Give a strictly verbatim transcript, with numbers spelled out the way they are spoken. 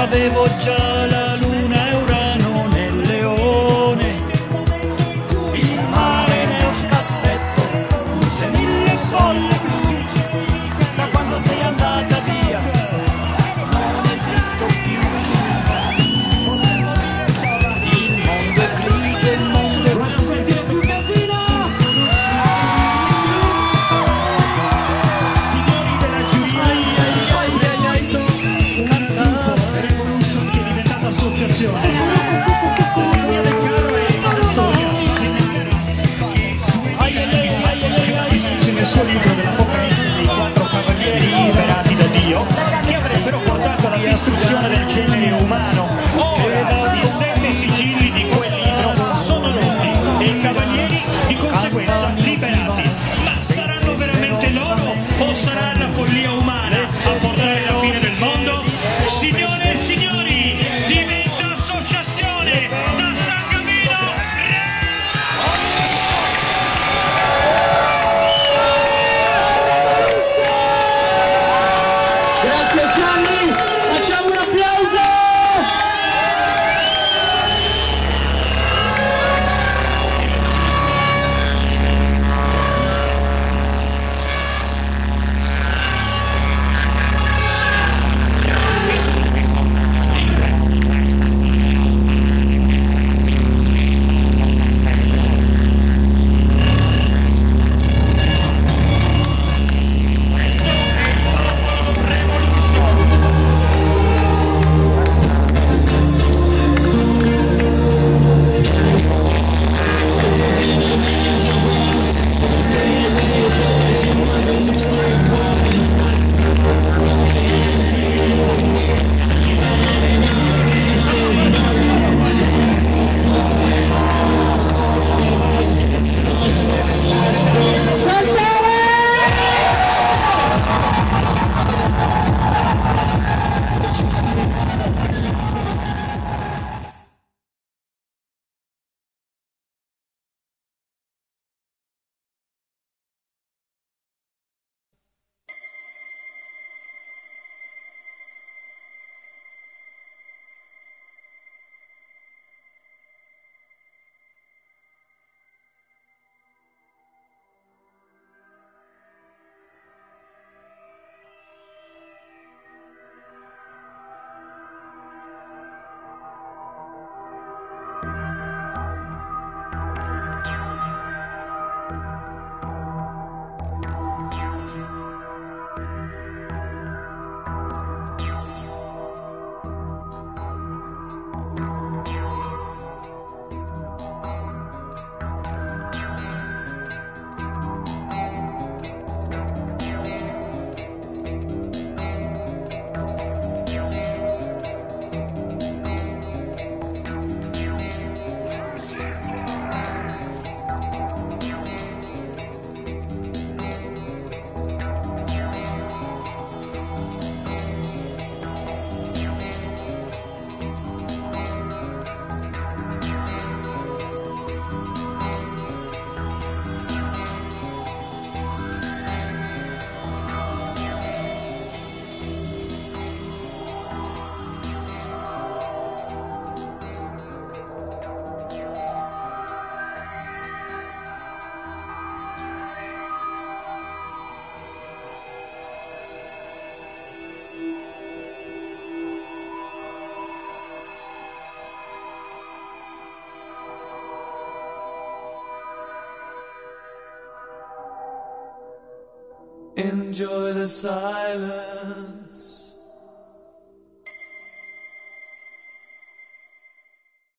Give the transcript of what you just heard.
avevo già la luna e Urano nel leone, il mare nel cassetto, le mille bolle blu, da quando sei andata via non esisto più. Il mondo è grigio, il mondo è Signori della giuria, associazione Compagnia del Carro e la storia Giovanni scrisse nel suo libro dell'Apocalisse dei quattro cavalieri liberati da Dio che avrebbero portato alla distruzione del genere umano. Ora i sette sigilli di quel libro sono rotti e i cavalieri di conseguenza liberati. Ma saranno veramente loro o sarà la follia umana a portare la fine del mondo? Signore e signori, diventa associazione da San Camino Re! Grazie Gianni, facciamo un applauso! Enjoy the silence.